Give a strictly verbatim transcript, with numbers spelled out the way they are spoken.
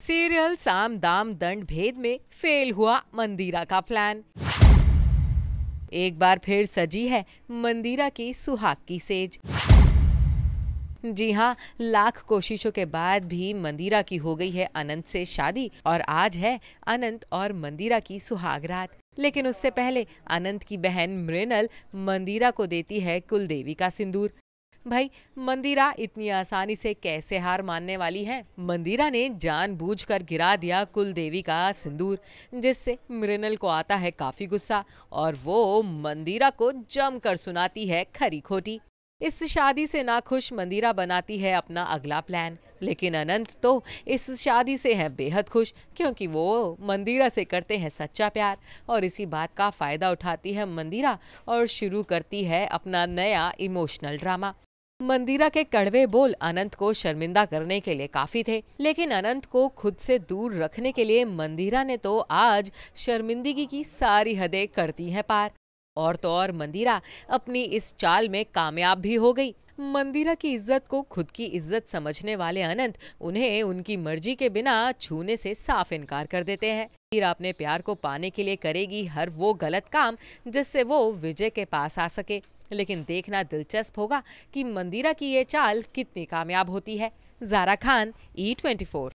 Serial साम दाम दंड भेद में फेल हुआ मंदिरा का प्लान। एक बार फिर सजी है मंदिरा की सुहाग की सेज। जी हाँ, लाख कोशिशों के बाद भी मंदिरा की हो गई है अनंत से शादी और आज है अनंत और मंदिरा की सुहाग रात। लेकिन उससे पहले अनंत की बहन मृणाल मंदिरा को देती है कुलदेवी का सिंदूर। भाई, मंदिरा इतनी आसानी से कैसे हार मानने वाली है? मंदिरा ने जानबूझकर गिरा दिया कुलदेवी का सिंदूर, जिससे मृणाल को आता है काफी गुस्सा और वो मंदिरा को जमकर सुनाती है खरी खोटी। इस शादी से नाखुश मंदिरा बनाती है अपना अगला प्लान, लेकिन अनंत तो इस शादी से है बेहद खुश, क्योंकि वो मंदिरा से करते हैं सच्चा प्यार। और इसी बात का फायदा उठाती है मंदिरा और शुरू करती है अपना नया इमोशनल ड्रामा। मंदिरा के कड़वे बोल अनंत को शर्मिंदा करने के लिए काफी थे, लेकिन अनंत को खुद से दूर रखने के लिए मंदिरा ने तो आज शर्मिंदगी की सारी हदें कर दी हैं पार। और तो और मंदिरा अपनी इस चाल में कामयाब भी हो गई। मंदिरा की इज्जत को खुद की इज्जत समझने वाले अनंत उन्हें उनकी मर्जी के बिना छूने से साफ इनकार कर देते हैं। मंदिरा अपने प्यार को पाने के लिए करेगी हर वो गलत काम जिससे वो विजय के पास आ सके। लेकिन देखना दिलचस्प होगा कि मंदिरा की ये चाल कितनी कामयाब होती है। Zara Khan, E twenty four.